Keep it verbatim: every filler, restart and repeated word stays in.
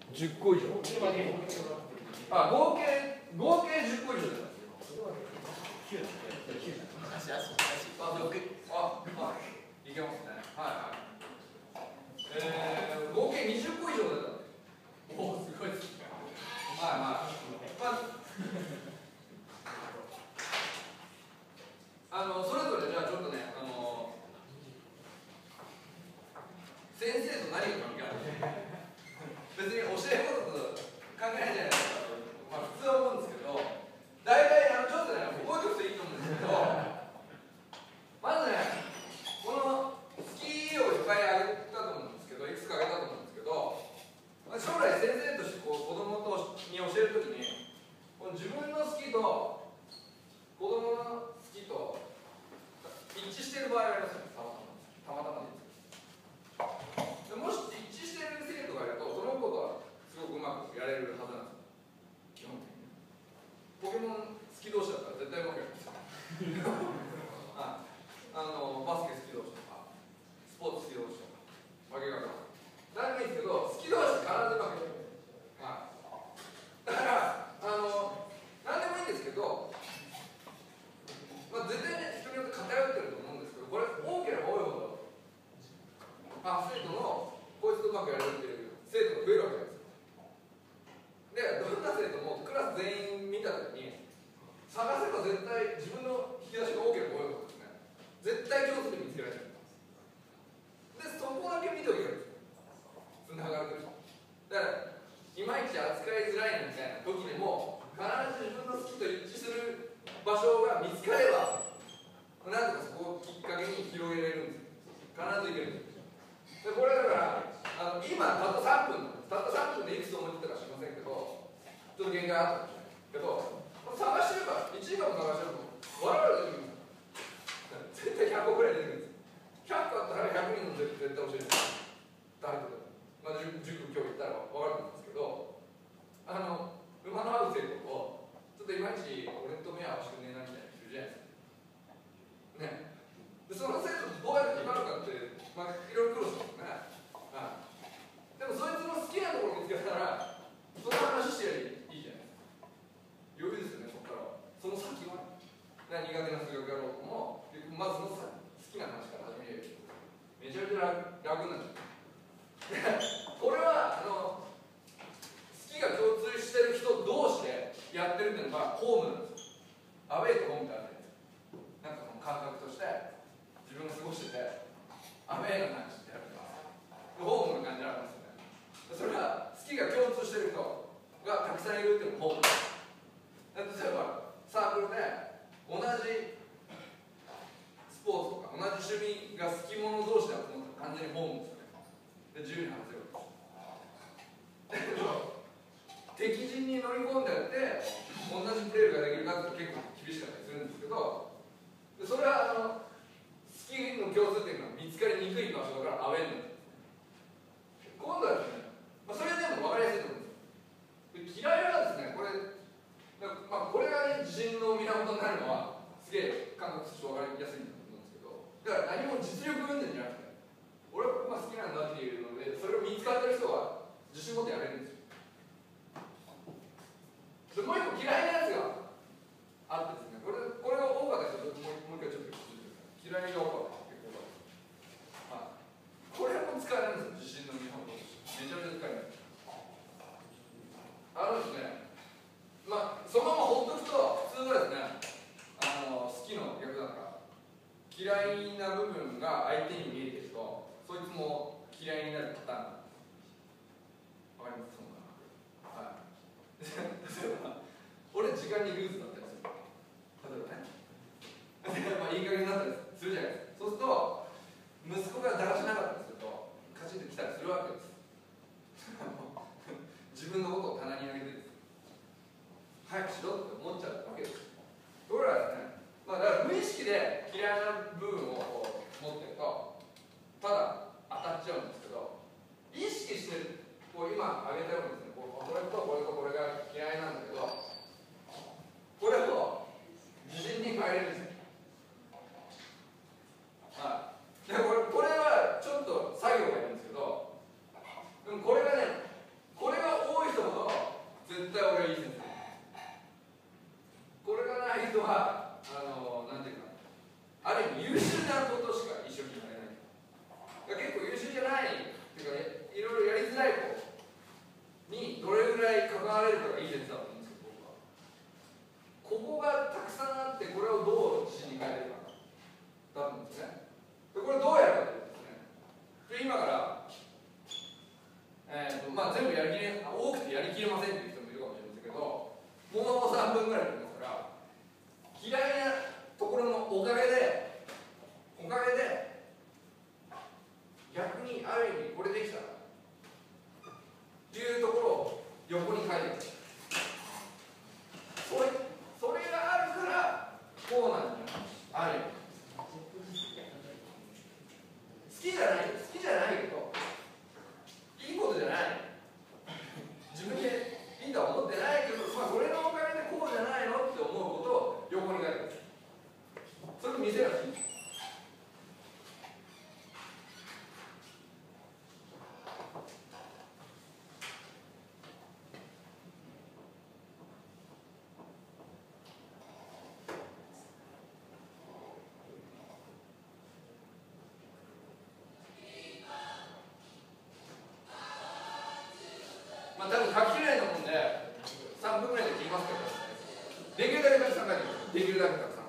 じゅっこ以上。あ、合計合計じゅっこ以上です。あ、でもあ、まあ、いけますね。はいはい。えー、合計にじゅっこ以上出た。おお、すごいですね。はいはい。まあ、あのそれぞれじゃあちょっとね、あの先生と何が関係ある別に教えることと関係ないじゃないですか。まあ普通は思うんですけど、大体あのちょっとね、覚えておくといいと思うんですけど、まずね、このスキーをいっぱいあげたと思うんですけど、いくつかあげたと思うんですけど、将来先生としてこう子供とに教えるときに、この自分の好きと子供の好きと一致している場合がありますよね、たまたま。たまたまです。もし一致している生徒がいると、その子とはすごくうまくやれるはずなんですよ、基本的に。ポケモン好き同士だったら絶対うまくやるんですよ。ああのバスケ好き同士とか、スポーツ好き同士とか、わけが分からない。何でもいいんですけど、好き同士必ずうまくやる。はい、だから、あの何でもいいんですけど、まあ、絶対ね、人によって偏ってると思うんですけど、これ、多ければ多いほど、あ、生徒のこいつとうまくやれるっていう生徒が増えるわけですよ。で、どんな生徒もクラス全員見たときに、探せば絶対自分の引き出しが多ければ多いほどですね、絶対共通点見つけられる。で、そこだけ見ておけばいいんですよ。つながるとき。だから、いまいち扱いづらいみたいな時でも、必ず自分の好きと一致する場所が見つかれば、なんとかそこをきっかけに広げられるんですよ。必ずいけるんですよ。で、これだから、あの今、たったさんぷんなんです。たったさんぷんでいくつ思いついたか知りませんけど、ちょっと限界あったんですけど、探してれば、いちじかんも探してれば、我々で絶対ひゃっこぐらい出てくるんですよ。ひゃっこあったらひゃくにんの絶対教えてる。誰とでも。まあ、塾今日行ったら分かるんですけど、あの、馬の合う生徒を、ちょっといまいち俺と目合わせてくんねえなみたいな人いるじゃないですか。ね。で、その生徒とどうやって決まるかって、まあ、いろいろ苦労しますよね。はい。でも、そいつの好きなところを見つけたら、その話してやりいいじゃないですか。余裕ですよね、そこからは。その先は、ね、苦手な数学やろうとも、まずその好きな話から始める。めちゃめちゃ楽になっちゃう。これはあの好きが共通してる人同士でやってるっていうのがホームなんですよ。アウェイとホームってあるじゃないですか。なんかその感覚として自分が過ごしててアウェイな感じってあるからホームの感じありますよね。それは好きが共通してる人がたくさんいるっていうのがホームです。例えばサークルで同じスポーツとか同じ趣味が好き者同士で集まったら完全にホームですよね。で自由に話せる。だけど敵陣に乗り込んでやって同じプレーができるかって結構厳しかったりするんですけど、でそれはあの好きの共通点が見つかりにくい場所だからアウェイなんです。今度はですね、まあ、それでも分かりやすいと思うんです。で嫌いはですね、これ、まあ、これが、ね、自信の源になるのはすげえ感覚として分かりやすいんだと思うんですけど、だから何も実力云々じゃなくて俺はまあ好きなんだっていうので、それを見つかってる人は自信持ってやれるんですよ。でもう一個嫌いなやつがあってですね、これこれが多かった人、もう一回ちょっと聞いてください。嫌いが多かった結構多かった。これも使えないんですよ、自信の源として。めちゃめちゃ使えない。あのですね、まあそのままほっとくと普通はですね、あの好きの逆だから嫌いな部分が相手に見えてると、そいつも嫌いになるパターンなんです。わかります？そうかな。はい。例えば、俺時間にルーズだったりする。例えばね。まあいい加減になったりするじゃないですか。そうすると、息子がだらしなかったりすると、カチンと来たりするわけです。自分のことを棚に上げてです。早くしろって思っちゃうわけです。ところがですね、まあ、だから無意識で嫌いな部分をこう持ってると、ただ当たっちゃうんですけど、意識してる、こう今挙げたようにですね、これとこれとこれが嫌いなんだけど、これを自信に変えれるんですよ。はい。でこれ、これはちょっと作業がいるんですけど、でもこれがね、これがまあ、全部やりきれ多くてやりきれませんっていう人もいるかもしれませんけど、もうさんぶんぐらいできますから、嫌いなところのおかげでおかげで逆にある意味これできたらっていうところを横に書いてくる。それそれがあるからこうなんじゃないある意味好きじゃない好きじゃないけどいいことじゃない自分でいいとは思ってないけど、まあ、それのおかげでこうじゃないのって思うことを横に書いてくる。それ見せなくていい。まあ多分書ききれないと思うんでさんぷんぐらいで切りますけど、できるだけたくさん書いてください。できるだけたくさん。